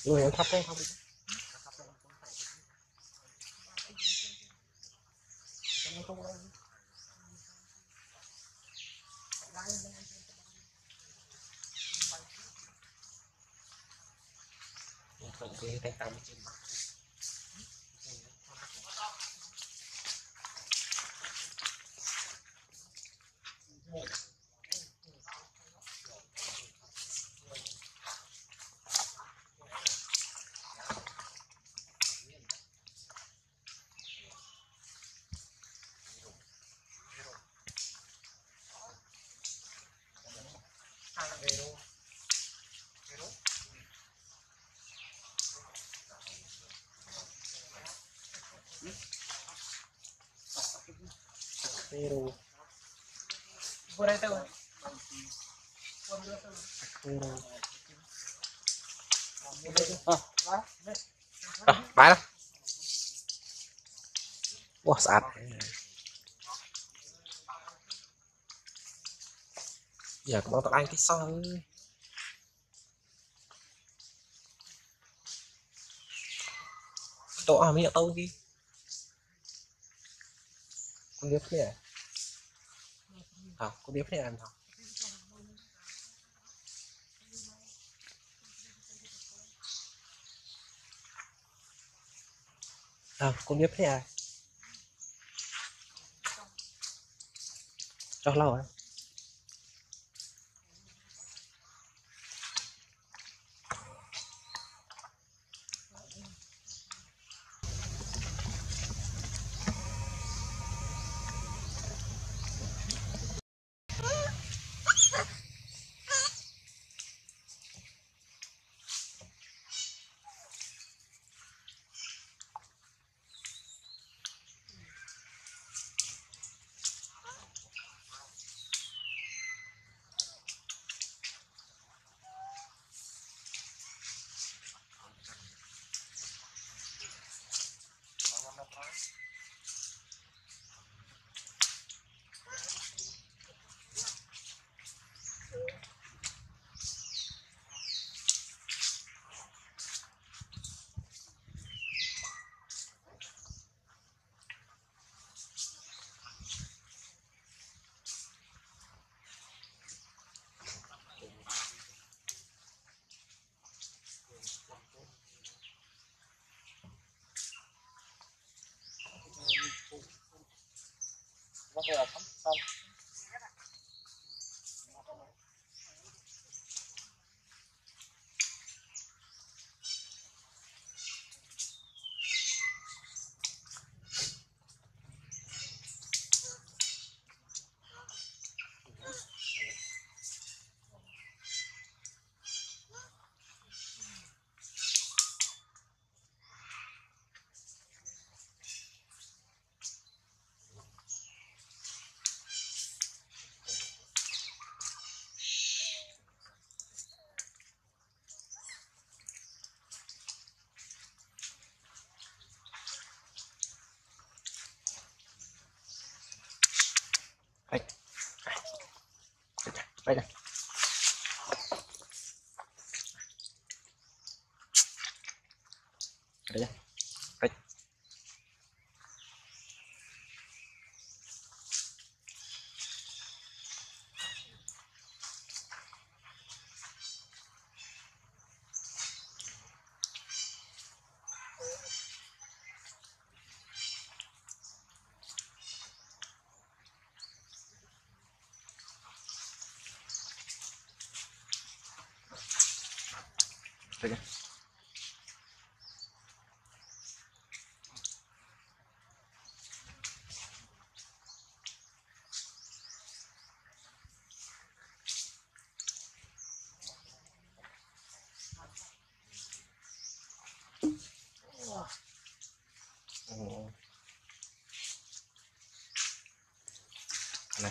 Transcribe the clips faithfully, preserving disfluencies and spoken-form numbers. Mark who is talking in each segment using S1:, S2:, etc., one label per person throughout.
S1: Rồi em thắp lên không? Không cái tay tăm trên mặt. Vero. Vero. Vero. Por ahí te voy. Vero. À, à, bãi đó. Wow, sạch. Giờ có bao anh cái son. Tổ à, mình tao đi. Con điệp này à? À, con điệp này ăn không? À, con điệp này à? Cho lâu à? Có thể là xong. Đây. Đây này. Đây này. Đây. Đây này. Ồ. Này.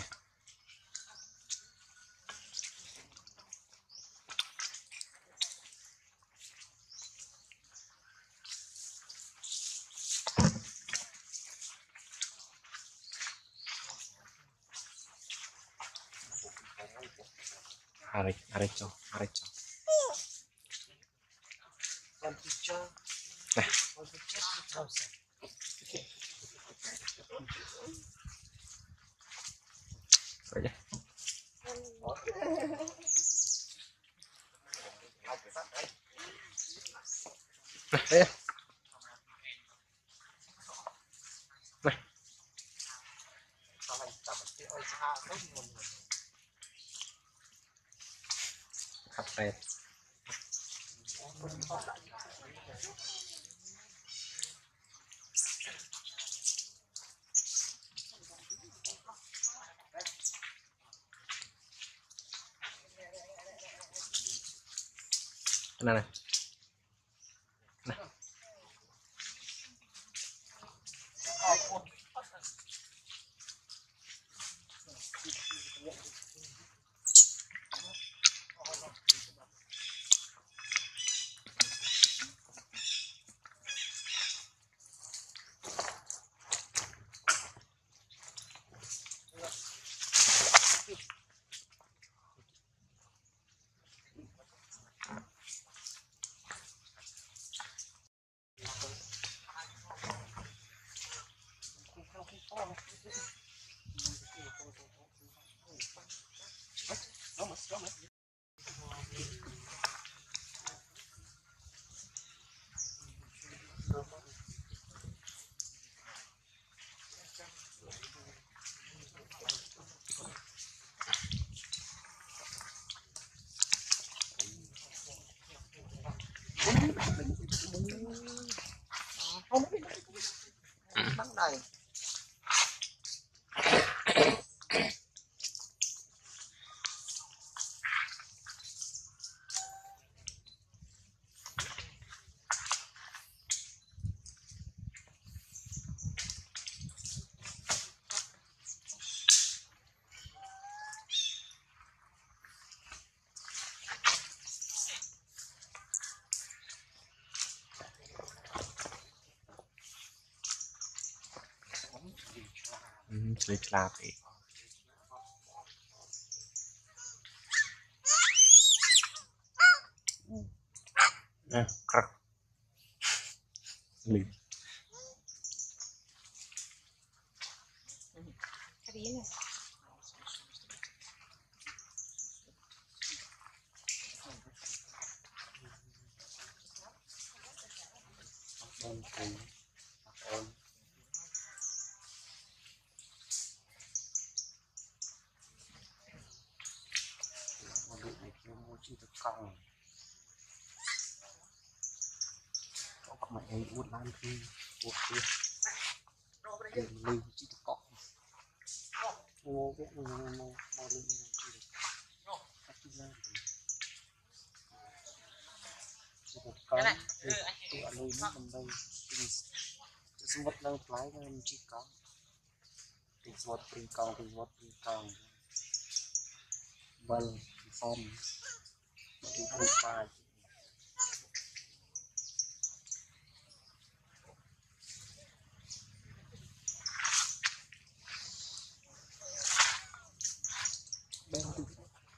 S1: Arecho, arecho. vậy nhé. Đây này. Khắp đây. Này này. Này. Bắn này. Sleep slappy. Yeah, crack. Sleep. Chỉ được còng có các mày ấy uốn lan khi uốn kia để mình chỉ được còng ngô cái ngô ngô ngô ngô lên chỉ được cắt đi ra chỉ được còng để tụi anh nuôi nó nằm đây sinh vật đang lái nên chỉ còng tình vật tình còng tình vật tình còng vâng form chúng ta phải bên từ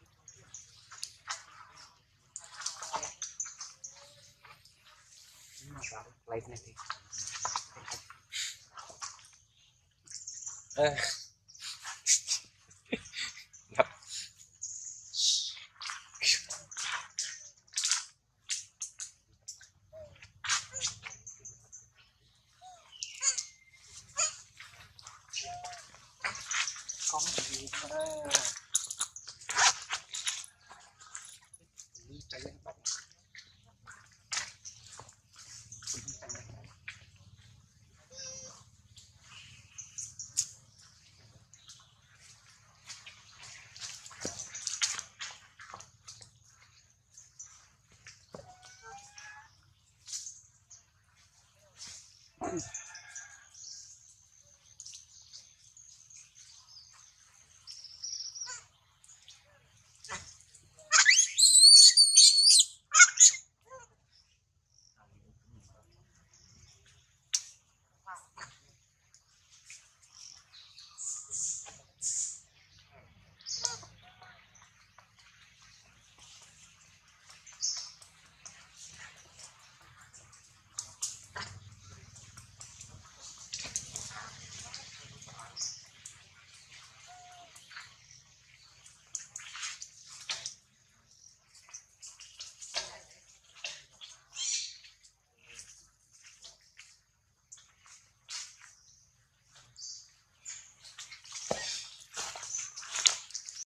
S1: lấy này thì có gì